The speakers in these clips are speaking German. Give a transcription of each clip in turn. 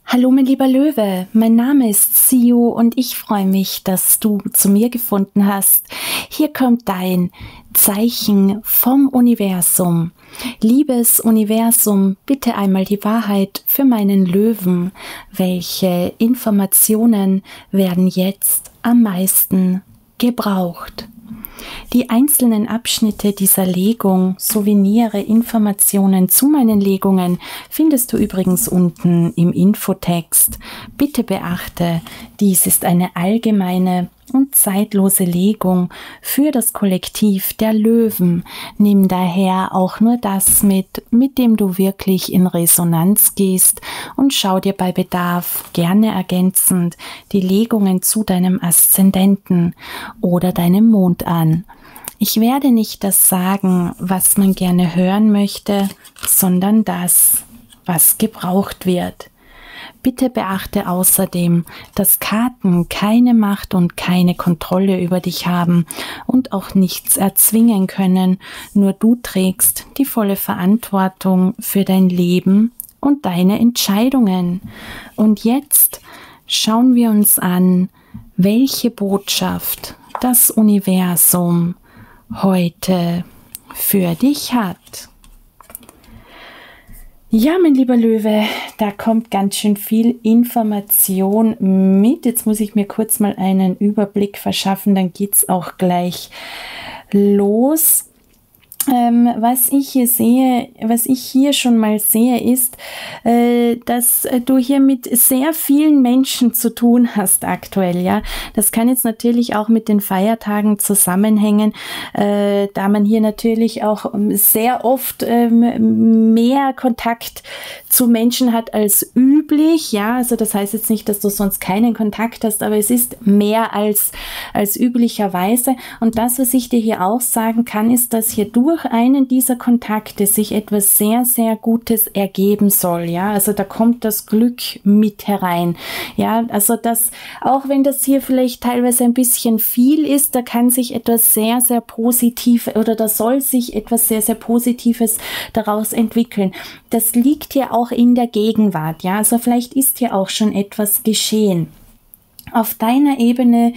Hallo mein lieber Löwe, mein Name ist Sio und ich freue mich, dass du zu mir gefunden hast. Hier kommt dein Zeichen vom Universum. Liebes Universum, bitte einmal die Wahrheit für meinen Löwen. Welche Informationen werden jetzt am meisten gebraucht? Die einzelnen Abschnitte dieser Legung sowie nähere Informationen zu meinen Legungen findest du übrigens unten im Infotext. Bitte beachte, dies ist eine allgemeine und zeitlose Legung für das Kollektiv der Löwen. Nimm daher auch nur das mit dem du wirklich in Resonanz gehst und schau dir bei Bedarf gerne ergänzend die Legungen zu deinem Aszendenten oder deinem Mond an. Ich werde nicht das sagen, was man gerne hören möchte, sondern das, was gebraucht wird. Bitte beachte außerdem, dass Karten keine Macht und keine Kontrolle über dich haben und auch nichts erzwingen können, nur du trägst die volle Verantwortung für dein Leben und deine Entscheidungen. Und jetzt schauen wir uns an, welche Botschaft das Universum heute für dich hat. Ja, mein lieber Löwe, da kommt ganz schön viel Information mit. Jetzt muss ich mir kurz mal einen Überblick verschaffen, dann geht's auch gleich los. Was ich hier schon mal sehe, ist, dass du hier mit sehr vielen Menschen zu tun hast aktuell, ja. Das kann jetzt natürlich auch mit den Feiertagen zusammenhängen, da man hier natürlich auch sehr oft mehr Kontakt zu Menschen hat als üblich, ja. Also das heißt jetzt nicht, dass du sonst keinen Kontakt hast, aber es ist mehr als üblicherweise. Und das, was ich dir hier auch sagen kann, ist, dass hier durch einen dieser Kontakte sich etwas sehr, sehr Gutes ergeben soll, ja, also da kommt das Glück mit herein, ja, also das, auch wenn das hier vielleicht teilweise ein bisschen viel ist, da kann sich etwas sehr, sehr Positives oder da soll sich etwas sehr, sehr Positives daraus entwickeln. Das liegt hier auch in der Gegenwart, ja, also vielleicht ist hier auch schon etwas geschehen. Auf deiner Ebene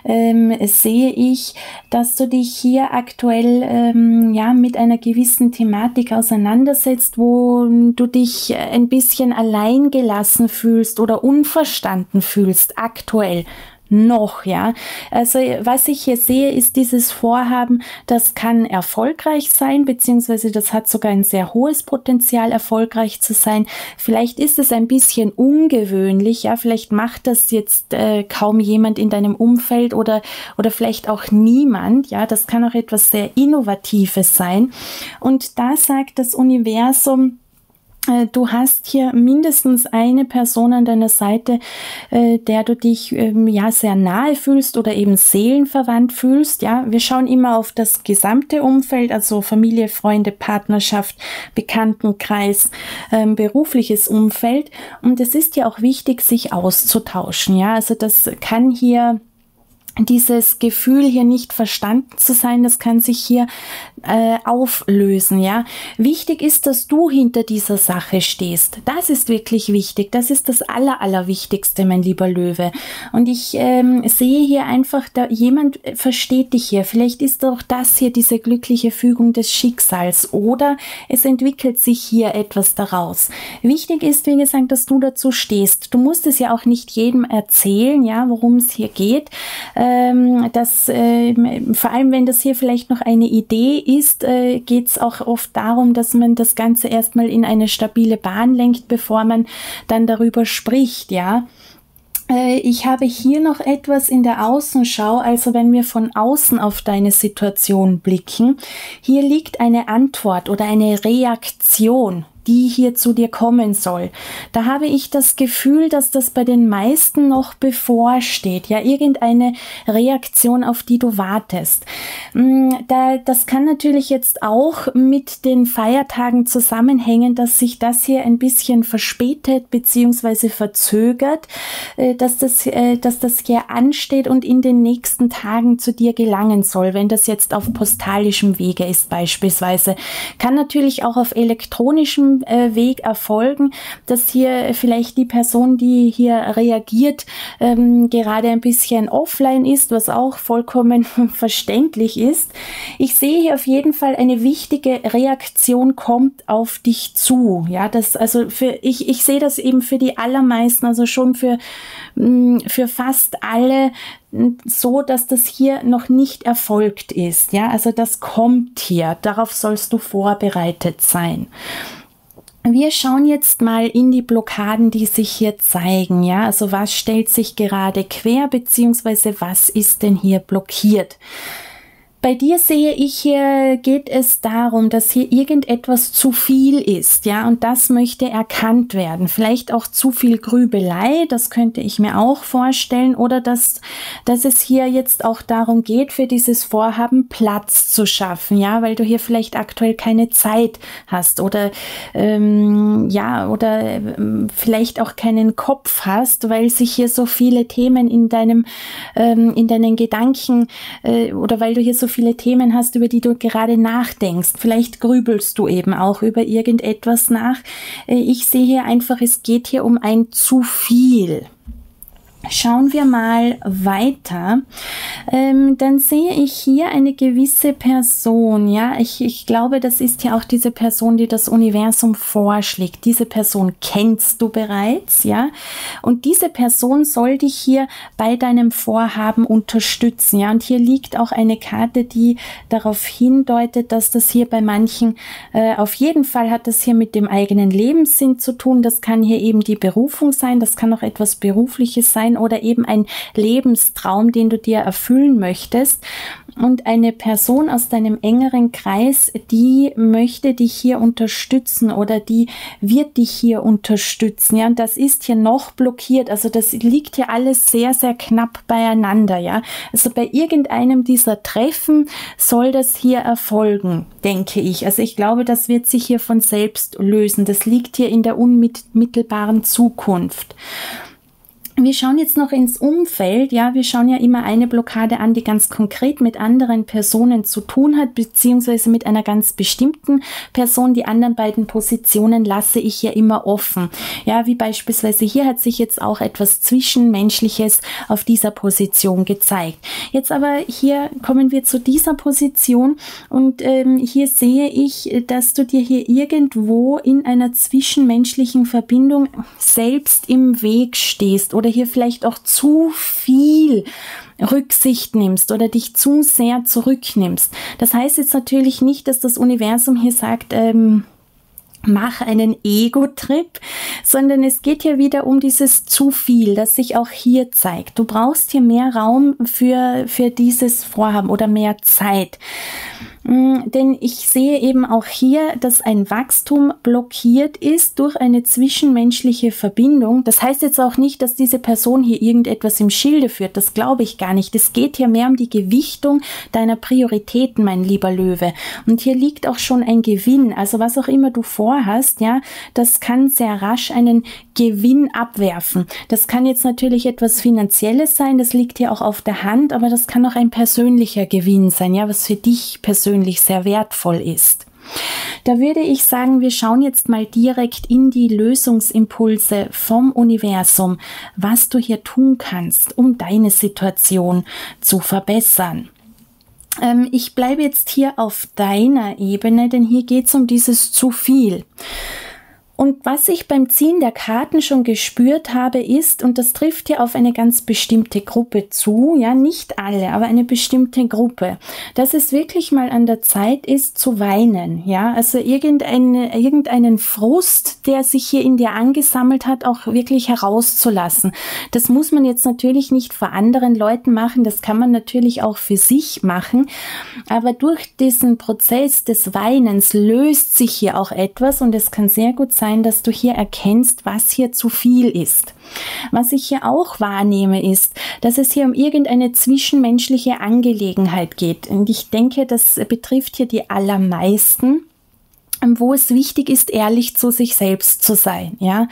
sehe ich, dass du dich hier aktuell mit einer gewissen Thematik auseinandersetzt, wo du dich ein bisschen alleingelassen fühlst oder unverstanden fühlst, aktuell. Noch, ja. Also was ich hier sehe, ist dieses Vorhaben, das kann erfolgreich sein, beziehungsweise das hat sogar ein sehr hohes Potenzial, erfolgreich zu sein. Vielleicht ist es ein bisschen ungewöhnlich, ja, vielleicht macht das jetzt kaum jemand in deinem Umfeld oder vielleicht auch niemand, ja, das kann auch etwas sehr Innovatives sein. Und da sagt das Universum, du hast hier mindestens eine Person an deiner Seite, der du dich sehr nahe fühlst oder eben seelenverwandt fühlst. Ja, wir schauen immer auf das gesamte Umfeld, also Familie, Freunde, Partnerschaft, Bekanntenkreis, berufliches Umfeld. Und es ist ja auch wichtig, sich auszutauschen. Ja, also das kann hier dieses Gefühl hier nicht verstanden zu sein, das kann sich hier auflösen, ja. Wichtig ist, dass du hinter dieser Sache stehst. Das ist wirklich wichtig. Das ist das Allerwichtigste, mein lieber Löwe. Und ich sehe hier einfach, da jemand versteht dich hier. Vielleicht ist auch das hier diese glückliche Fügung des Schicksals oder es entwickelt sich hier etwas daraus. Wichtig ist, wie gesagt, dass du dazu stehst. Du musst es ja auch nicht jedem erzählen, ja, worum es hier geht. Vor allem, wenn das hier vielleicht noch eine Idee ist, geht es auch oft darum, dass man das Ganze erstmal in eine stabile Bahn lenkt, bevor man dann darüber spricht, ja. Ich habe hier noch etwas in der Außenschau, also wenn wir von außen auf deine Situation blicken, hier liegt eine Antwort oder eine Reaktion, die hier zu dir kommen soll. Da habe ich das Gefühl, dass das bei den meisten noch bevorsteht. Ja, irgendeine Reaktion, auf die du wartest. Das kann natürlich jetzt auch mit den Feiertagen zusammenhängen, dass sich das hier ein bisschen verspätet bzw. verzögert, dass das hier ansteht und in den nächsten Tagen zu dir gelangen soll, wenn das jetzt auf postalischem Wege ist beispielsweise. Kann natürlich auch auf elektronischem diesem Weg erfolgen, dass hier vielleicht die Person, die hier reagiert, gerade ein bisschen offline ist, was auch vollkommen verständlich ist. Ich sehe hier auf jeden Fall eine wichtige Reaktion kommt auf dich zu. Ja, ich sehe das eben für die allermeisten, also schon für fast alle so, dass das hier noch nicht erfolgt ist. Ja, also das kommt hier. Darauf sollst du vorbereitet sein. Wir schauen jetzt mal in die Blockaden, die sich hier zeigen. Ja, also was stellt sich gerade quer, beziehungsweise was ist denn hier blockiert? Bei dir sehe ich hier, geht es darum, dass hier irgendetwas zu viel ist, ja, und das möchte erkannt werden. Vielleicht auch zu viel Grübelei, das könnte ich mir auch vorstellen, oder dass es hier jetzt auch darum geht, für dieses Vorhaben Platz zu schaffen, ja, weil du hier vielleicht aktuell keine Zeit hast oder vielleicht auch keinen Kopf hast, weil sich hier so viele Themen in deinen Gedanken oder weil du hier so viele Themen hast, über die du gerade nachdenkst. Vielleicht grübelst du eben auch über irgendetwas nach. Ich sehe hier einfach, es geht hier um ein zu viel. Schauen wir mal weiter. Dann sehe ich hier eine gewisse Person. Ja, ich glaube, das ist ja auch diese Person, die das Universum vorschlägt. Diese Person kennst du bereits, ja. Und diese Person soll dich hier bei deinem Vorhaben unterstützen, ja. Und hier liegt auch eine Karte, die darauf hindeutet, dass das hier bei manchen, auf jeden Fall hat das hier mit dem eigenen Lebenssinn zu tun. Das kann hier eben die Berufung sein. Das kann auch etwas Berufliches sein oder eben ein Lebenstraum, den du dir erfüllen möchtest. Und eine Person aus deinem engeren Kreis, die möchte dich hier unterstützen oder die wird dich hier unterstützen. Ja, und das ist hier noch blockiert. Also das liegt hier alles sehr, sehr knapp beieinander. Ja, also bei irgendeinem dieser Treffen soll das hier erfolgen, denke ich. Also ich glaube, das wird sich hier von selbst lösen. Das liegt hier in der unmittelbaren Zukunft. Wir schauen jetzt noch ins Umfeld, ja, wir schauen ja immer eine Blockade an, die ganz konkret mit anderen Personen zu tun hat, beziehungsweise mit einer ganz bestimmten Person. Die anderen beiden Positionen lasse ich ja immer offen. Ja, wie beispielsweise hier hat sich jetzt auch etwas Zwischenmenschliches auf dieser Position gezeigt. Jetzt aber hier kommen wir zu dieser Position und hier sehe ich, dass du dir hier irgendwo in einer zwischenmenschlichen Verbindung selbst im Weg stehst oder hier vielleicht auch zu viel Rücksicht nimmst oder dich zu sehr zurücknimmst. Das heißt jetzt natürlich nicht, dass das Universum hier sagt, mach einen Ego-Trip, sondern es geht ja wieder um dieses zu viel, das sich auch hier zeigt. Du brauchst hier mehr Raum für dieses Vorhaben oder mehr Zeit. Denn ich sehe eben auch hier, dass ein Wachstum blockiert ist durch eine zwischenmenschliche Verbindung. Das heißt jetzt auch nicht, dass diese Person hier irgendetwas im Schilde führt. Das glaube ich gar nicht. Es geht hier mehr um die Gewichtung deiner Prioritäten, mein lieber Löwe. Und hier liegt auch schon ein Gewinn. Also was auch immer du vorhast, ja, das kann sehr rasch einen Gewinn abwerfen. Das kann jetzt natürlich etwas Finanzielles sein. Das liegt hier auch auf der Hand, aber das kann auch ein persönlicher Gewinn sein, ja, was für dich persönlich sehr wertvoll ist. Da würde ich sagen, wir schauen jetzt mal direkt in die Lösungsimpulse vom Universum, was du hier tun kannst, um deine Situation zu verbessern. Ich bleibe jetzt hier auf deiner Ebene, denn hier geht es um dieses zu viel. Und was ich beim Ziehen der Karten schon gespürt habe, ist, und das trifft hier auf eine ganz bestimmte Gruppe zu, ja, nicht alle, aber eine bestimmte Gruppe, dass es wirklich mal an der Zeit ist zu weinen, ja, also irgendeinen Frust, der sich hier in dir angesammelt hat, auch wirklich herauszulassen. Das muss man jetzt natürlich nicht vor anderen Leuten machen, das kann man natürlich auch für sich machen, aber durch diesen Prozess des Weinens löst sich hier auch etwas und es kann sehr gut sein, dass du hier erkennst, was hier zu viel ist. Was ich hier auch wahrnehme, ist, dass es hier um irgendeine zwischenmenschliche Angelegenheit geht. Und ich denke, das betrifft hier die allermeisten, wo es wichtig ist, ehrlich zu sich selbst zu sein. Ja,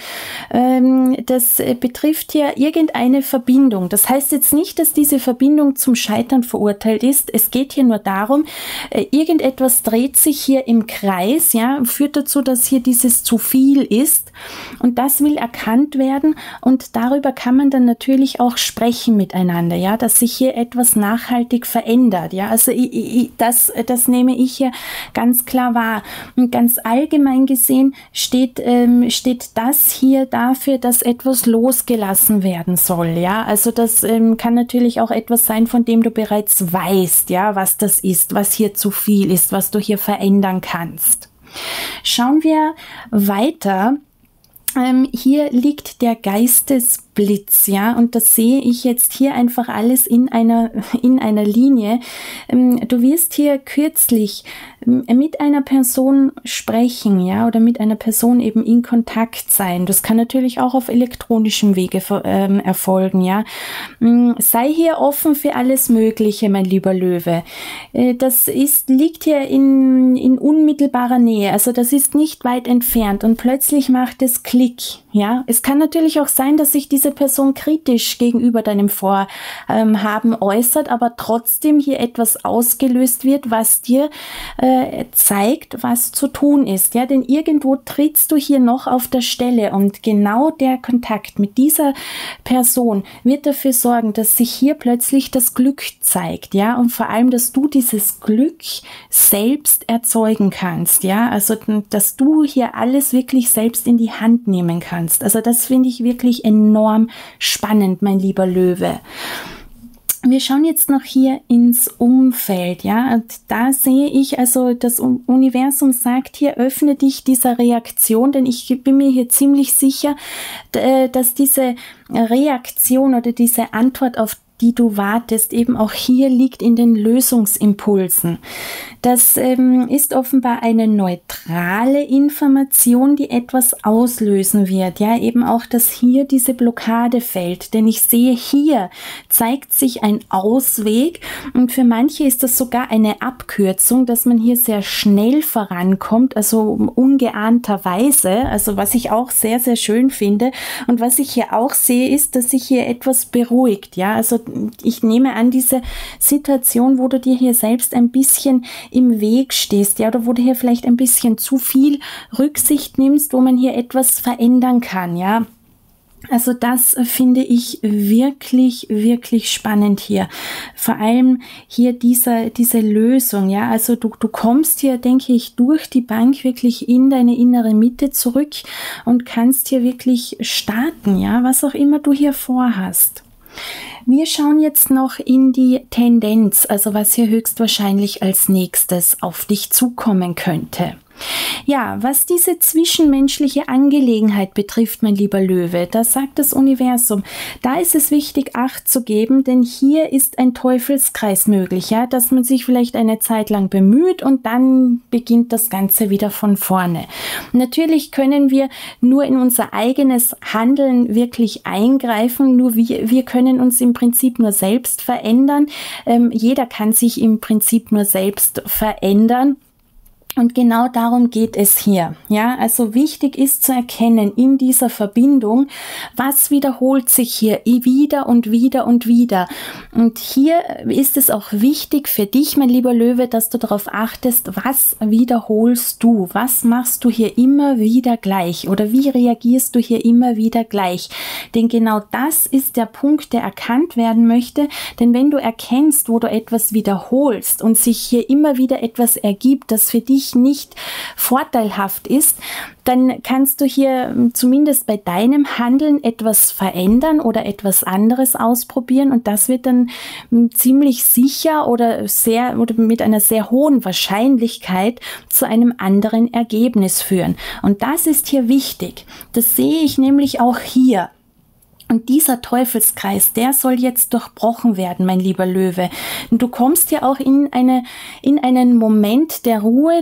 das betrifft hier irgendeine Verbindung. Das heißt jetzt nicht, dass diese Verbindung zum Scheitern verurteilt ist. Es geht hier nur darum, irgendetwas dreht sich hier im Kreis, ja, führt dazu, dass hier dieses zu viel ist, und das will erkannt werden, und darüber kann man dann natürlich auch sprechen miteinander, ja, dass sich hier etwas nachhaltig verändert. Ja, also das nehme ich hier ganz klar wahr. Und ganz allgemein gesehen steht das hier dafür, dass etwas losgelassen werden soll. Ja, also das kann natürlich auch etwas sein, von dem du bereits weißt, ja, was das ist, was hier zu viel ist, was du hier verändern kannst. Schauen wir weiter. Hier liegt der Geistesblitz, ja, und das sehe ich jetzt hier einfach alles in einer Linie. Du wirst hier kürzlich mit einer Person sprechen, ja, oder mit einer Person eben in Kontakt sein. Das kann natürlich auch auf elektronischem Wege erfolgen, ja. Sei hier offen für alles Mögliche, mein lieber Löwe. Das liegt hier in unmittelbarer Nähe, also das ist nicht weit entfernt, und plötzlich macht es Klick. Ja, es kann natürlich auch sein, dass sich diese Person kritisch gegenüber deinem Vorhaben äußert, aber trotzdem hier etwas ausgelöst wird, was dir zeigt, was zu tun ist. Ja, denn irgendwo trittst du hier noch auf der Stelle, und genau der Kontakt mit dieser Person wird dafür sorgen, dass sich hier plötzlich das Glück zeigt. Ja, und vor allem, dass du dieses Glück selbst erzeugen kannst. Ja, also dass du hier alles wirklich selbst in die Hand nehmen kannst. Also das finde ich wirklich enorm spannend, mein lieber Löwe. Wir schauen jetzt noch hier ins Umfeld, ja, und da sehe ich, also das Universum sagt hier, öffne dich dieser Reaktion, denn ich bin mir hier ziemlich sicher, dass diese Reaktion oder diese Antwort, auf die du wartest, eben auch hier liegt in den Lösungsimpulsen. Das ist offenbar eine neutrale Information, die etwas auslösen wird. Ja, eben auch, dass hier diese Blockade fällt. Denn ich sehe, hier zeigt sich ein Ausweg, und für manche ist das sogar eine Abkürzung, dass man hier sehr schnell vorankommt, also ungeahnterweise, also was ich auch sehr, sehr schön finde. Und was ich hier auch sehe, ist, dass sich hier etwas beruhigt. Ja, also ich nehme an, diese Situation, wo du dir hier selbst ein bisschen im Weg stehst, ja, oder wo du hier vielleicht ein bisschen zu viel Rücksicht nimmst, wo man hier etwas verändern kann, ja. Also das finde ich wirklich, wirklich spannend hier. Vor allem hier diese Lösung, ja, also du kommst hier, denke ich, durch die Bank wirklich in deine innere Mitte zurück und kannst hier wirklich starten, ja, was auch immer du hier vorhast. Wir schauen jetzt noch in die Tendenz, also was hier höchstwahrscheinlich als nächstes auf dich zukommen könnte. Ja, was diese zwischenmenschliche Angelegenheit betrifft, mein lieber Löwe, da sagt das Universum, da ist es wichtig, Acht zu geben, denn hier ist ein Teufelskreis möglich, ja, dass man sich vielleicht eine Zeit lang bemüht und dann beginnt das Ganze wieder von vorne. Natürlich können wir nur in unser eigenes Handeln wirklich eingreifen, nur wir können uns im Prinzip nur selbst verändern. Jeder kann sich im Prinzip nur selbst verändern. Und genau darum geht es hier. Ja, also wichtig ist zu erkennen in dieser Verbindung, was wiederholt sich hier wieder und wieder und wieder. Und hier ist es auch wichtig für dich, mein lieber Löwe, dass du darauf achtest, was wiederholst du? Was machst du hier immer wieder gleich? Oder wie reagierst du hier immer wieder gleich? Denn genau das ist der Punkt, der erkannt werden möchte. Denn wenn du erkennst, wo du etwas wiederholst und sich hier immer wieder etwas ergibt, das für dich nicht vorteilhaft ist, dann kannst du hier zumindest bei deinem Handeln etwas verändern oder etwas anderes ausprobieren, und das wird dann ziemlich sicher oder mit einer sehr hohen Wahrscheinlichkeit zu einem anderen Ergebnis führen. Und das ist hier wichtig. Das sehe ich nämlich auch hier. Und dieser Teufelskreis, der soll jetzt durchbrochen werden, mein lieber Löwe. Und du kommst ja auch in einen Moment der Ruhe,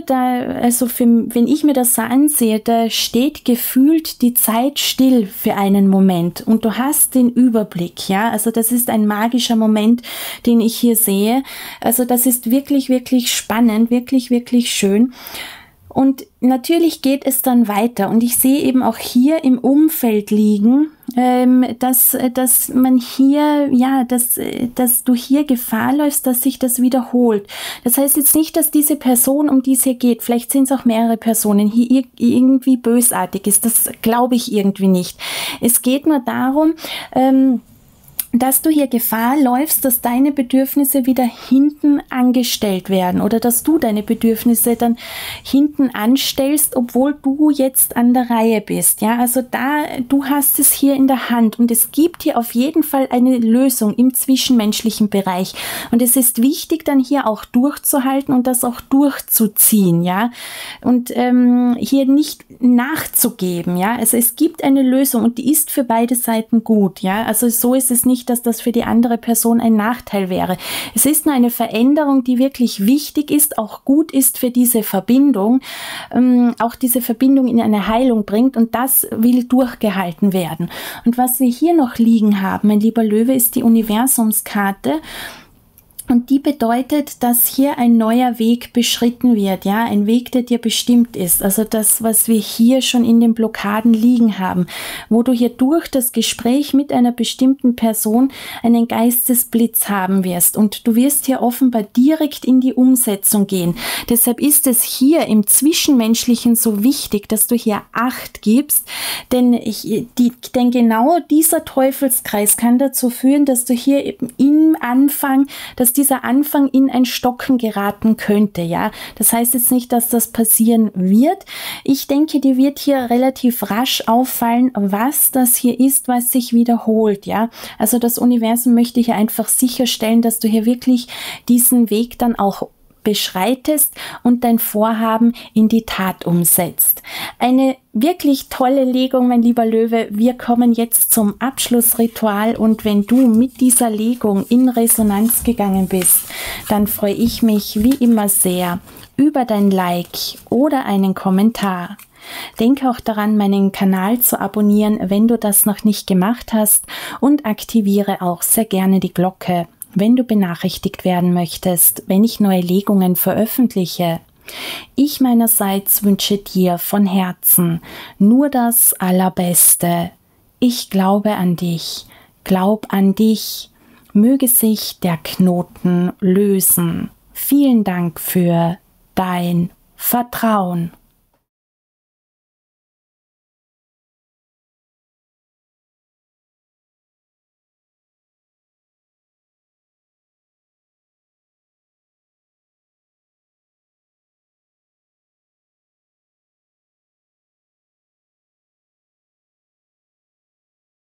wenn ich mir das so ansehe, da steht gefühlt die Zeit still für einen Moment und du hast den Überblick, ja. Also das ist ein magischer Moment, den ich hier sehe. Also das ist wirklich, wirklich spannend, wirklich, wirklich schön. Und natürlich geht es dann weiter und ich sehe eben auch hier im Umfeld liegen, dass man hier, ja, dass du hier Gefahr läufst, dass sich das wiederholt. Das heißt jetzt nicht, dass diese Person, um die es hier geht, vielleicht sind es auch mehrere Personen, hier irgendwie bösartig ist. Das glaube ich irgendwie nicht. Es geht nur darum, dass du hier Gefahr läufst, dass deine Bedürfnisse wieder hinten angestellt werden oder dass du deine Bedürfnisse dann hinten anstellst, obwohl du jetzt an der Reihe bist. Ja, also du hast es hier in der Hand und es gibt hier auf jeden Fall eine Lösung im zwischenmenschlichen Bereich. Und es ist wichtig, dann hier auch durchzuhalten und das auch durchzuziehen, ja, und hier nicht nachzugeben, ja. Also es gibt eine Lösung und die ist für beide Seiten gut, ja. Also so ist es nicht, dass das für die andere Person ein Nachteil wäre. Es ist nur eine Veränderung, die wirklich wichtig ist, auch gut ist für diese Verbindung, auch diese Verbindung in eine Heilung bringt und das will durchgehalten werden. Und was wir hier noch liegen haben, mein lieber Löwe, ist die Universumskarte. Und die bedeutet, dass hier ein neuer Weg beschritten wird, ja, ein Weg, der dir bestimmt ist. Also das, was wir hier schon in den Blockaden liegen haben, wo du hier durch das Gespräch mit einer bestimmten Person einen Geistesblitz haben wirst. Und du wirst hier offenbar direkt in die Umsetzung gehen. Deshalb ist es hier im Zwischenmenschlichen so wichtig, dass du hier Acht gibst, denn genau dieser Teufelskreis kann dazu führen, dass du hier eben im Anfang, dass dieser Anfang in ein Stocken geraten könnte, ja. Das heißt jetzt nicht, dass das passieren wird. Ich denke, dir wird hier relativ rasch auffallen, was das hier ist, was sich wiederholt, ja. Also das Universum möchte hier einfach sicherstellen, dass du hier wirklich diesen Weg dann auch beschreitest und dein Vorhaben in die Tat umsetzt. Eine wirklich tolle Legung, mein lieber Löwe. Wir kommen jetzt zum Abschlussritual und wenn du mit dieser Legung in Resonanz gegangen bist, dann freue ich mich wie immer sehr über dein Like oder einen Kommentar. Denke auch daran, meinen Kanal zu abonnieren, wenn du das noch nicht gemacht hast und aktiviere auch sehr gerne die Glocke, wenn du benachrichtigt werden möchtest, wenn ich neue Legungen veröffentliche. Ich meinerseits wünsche dir von Herzen nur das Allerbeste. Ich glaube an dich. Glaub an dich. Möge sich der Knoten lösen. Vielen Dank für dein Vertrauen.